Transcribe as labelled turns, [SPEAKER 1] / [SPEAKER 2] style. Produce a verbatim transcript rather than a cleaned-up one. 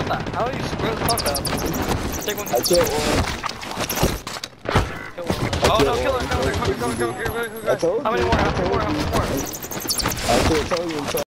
[SPEAKER 1] killed that? How did you square the fuck up? Take one.
[SPEAKER 2] I killed one.
[SPEAKER 1] Kill one. Oh no, kill her, kill her, kill her, kill her, kill her, kill her, kill her.
[SPEAKER 2] I told
[SPEAKER 1] How many
[SPEAKER 2] you.
[SPEAKER 1] more? How many more? How many more?
[SPEAKER 2] I should have told you.